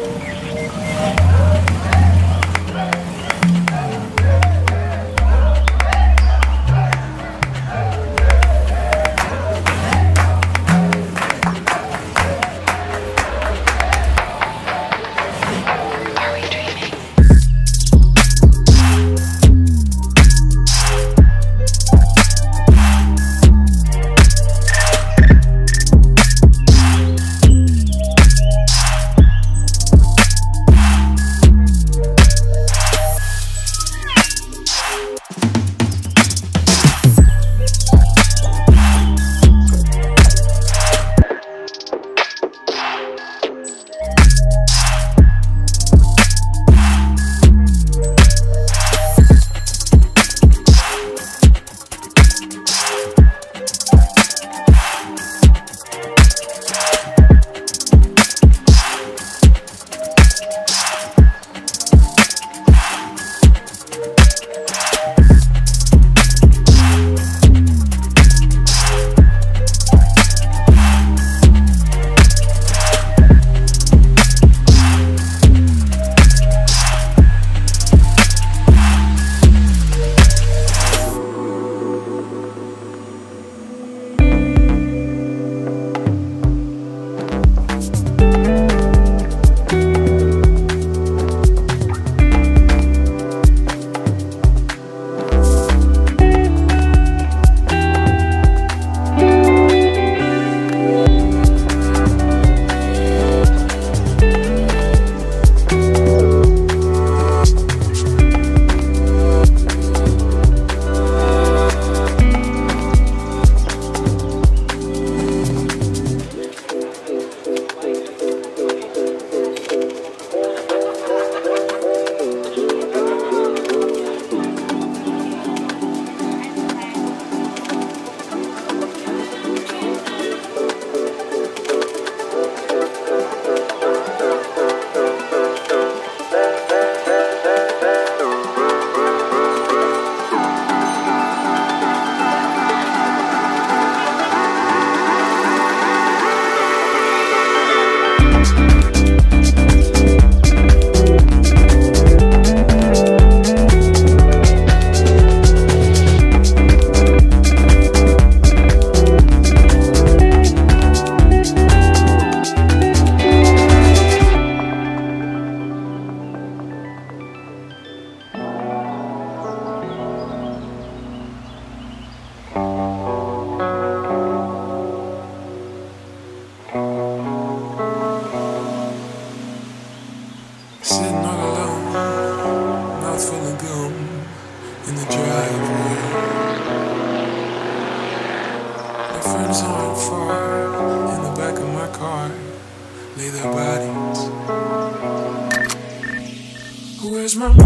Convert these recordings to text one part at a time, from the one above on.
Where's my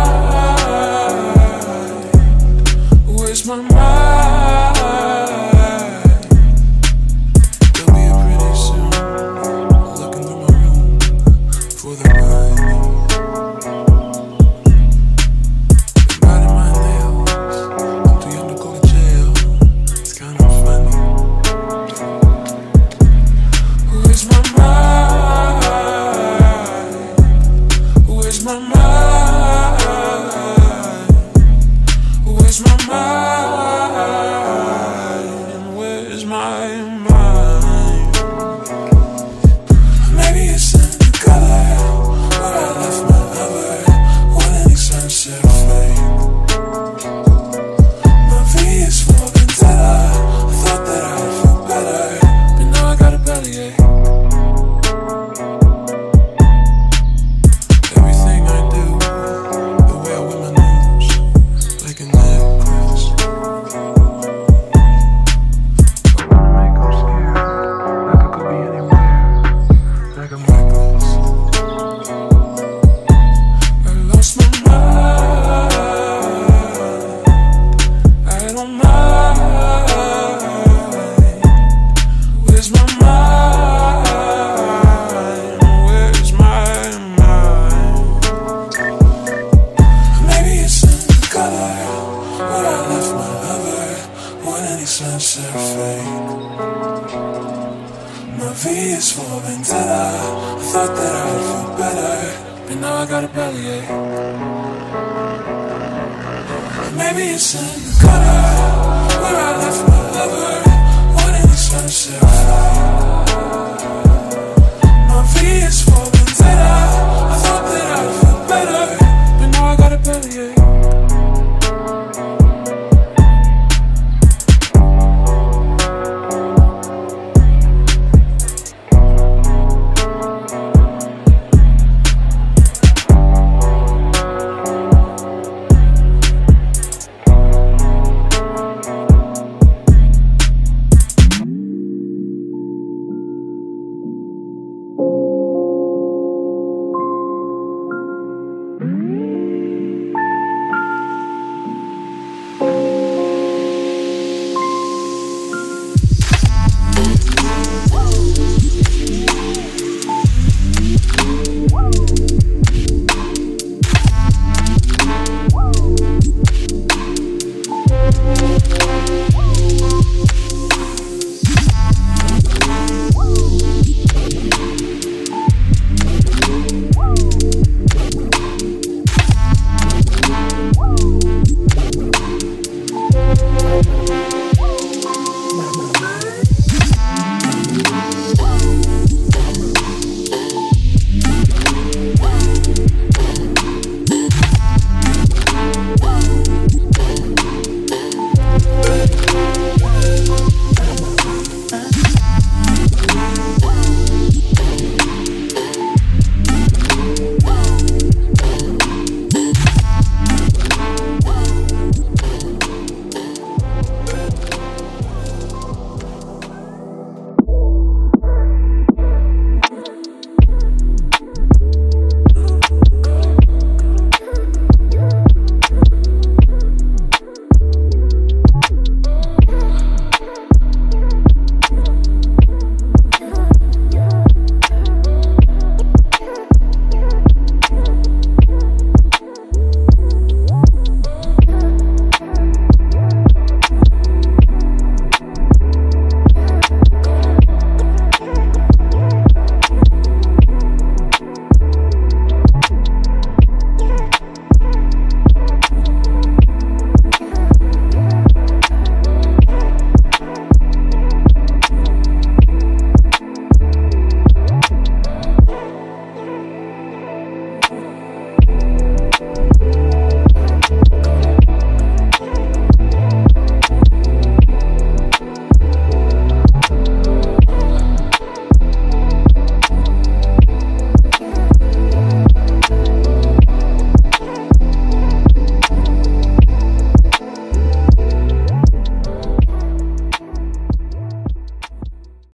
mind? Where's my mind? They'll be here pretty soon, looking through my room for the money. They're biting my nails, I'm too young to go to jail. It's kind of funny. Where's my mind? Where's my mind? Where's my mind? Where's my mind? Maybe it's in the color where I left my lover on any sunset fade. My V is for vendetta. I thought that I'd feel better, but now I got a bellyache. Sunset fade. My V is for vendetta. I thought that I'd feel better. I got a bellyache. Maybe it's in the gutter where I left my lover. One in the sunset.